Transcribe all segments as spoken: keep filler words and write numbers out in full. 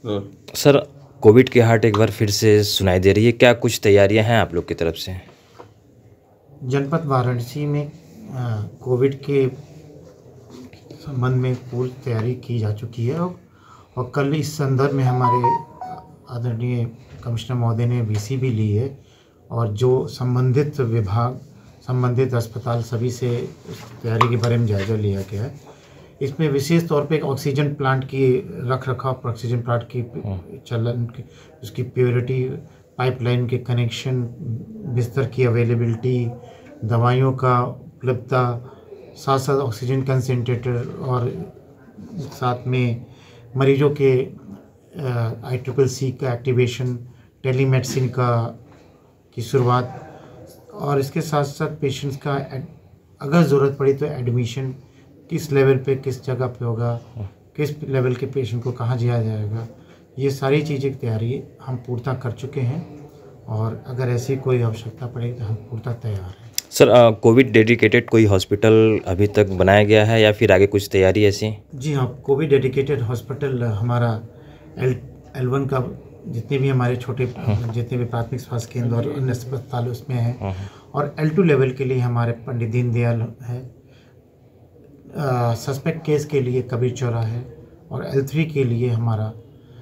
Sir, Covid की आहट एक बार फिर से सुनाई दे रही है, क्या कुछ तैयारियां हैं आप लोग की तरफ से? जनपद वाराणसी में अ, कोविड के संबंध में पूरी तैयारी की जा चुकी है और, और कल इस संदर्भ में हमारे आदरणीय कमिश्नर महोदय ने वीसी भी ली है और जो संबंधित विभाग, संबंधित अस्पताल सभी से उस तैयारी के बारे में जायजा लिया गया है। इसमें विशेष तौर पे एक ऑक्सीजन प्लांट की रख रखाव, ऑक्सीजन प्लांट की चलन की, उसकी प्योरिटी, पाइपलाइन के कनेक्शन, बिस्तर की अवेलेबिलिटी, दवाइयों का उपलब्धता, साथ साथ ऑक्सीजन कंसंट्रेटर और साथ में मरीजों के आई ट्रिपल सी का एक्टिवेशन, टेलीमेडिसिन का की शुरुआत और इसके साथ साथ पेशेंट्स का अगर ज़रूरत पड़ी तो एडमिशन किस लेवल पे, किस जगह पे होगा, किस लेवल के पेशेंट को कहाँ दिया जाएगा, ये सारी चीज़ें की तैयारी हम पूर्णतः कर चुके हैं और अगर ऐसी कोई आवश्यकता पड़ेगी तो हम पूर्णतः तैयार हैं। सर, कोविड डेडिकेटेड कोई हॉस्पिटल अभी तक बनाया गया है या फिर आगे कुछ तैयारी ऐसी? जी हाँ, कोविड डेडिकेटेड हॉस्पिटल हमारा एल एल वन का जितने भी हमारे छोटे जितने भी प्राथमिक स्वास्थ्य केंद्र और अन्य अस्पताल उसमें है और एल टू लेवल के लिए हमारे पंडित दीनदयाल है, सस्पेक्ट केस के लिए कबीर चौरा है और एल थ्री के लिए हमारा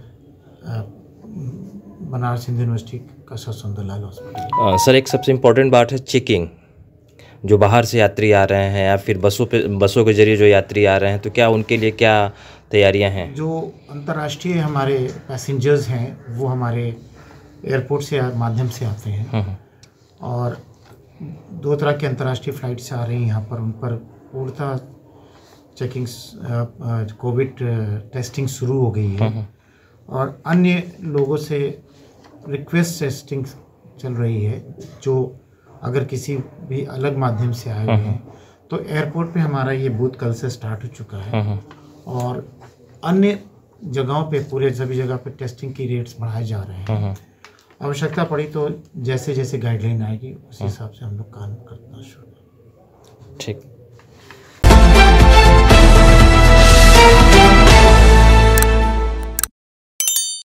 बनारस हिंदू यूनिवर्सिटी का सर सुंदरलाल हॉस्पिटल। सर, एक सबसे इम्पोर्टेंट बात है चेकिंग, जो बाहर से यात्री आ रहे हैं या फिर बसों पे बसों के जरिए जो यात्री आ रहे हैं, तो क्या उनके लिए क्या तैयारियां हैं? जो अंतर्राष्ट्रीय हमारे पैसेंजर्स हैं वो हमारे एयरपोर्ट से माध्यम से आते हैं और दो तरह के अंतर्राष्ट्रीय फ्लाइट से आ रही हैं यहाँ पर, उन पर पूर्णतः चेकिंग, कोविड टेस्टिंग शुरू हो गई है और अन्य लोगों से रिक्वेस्ट टेस्टिंग चल रही है। जो अगर किसी भी अलग माध्यम से आए हुए हैं तो एयरपोर्ट पे हमारा ये बूथ कल से स्टार्ट हो चुका है और अन्य जगहों पे, पूरे सभी जगह पे टेस्टिंग की रेट्स बढ़ाए जा रहे हैं। आवश्यकता पड़ी तो जैसे जैसे गाइडलाइन आएगी उस हिसाब से हम लोग काम करना शुरू। ठीक।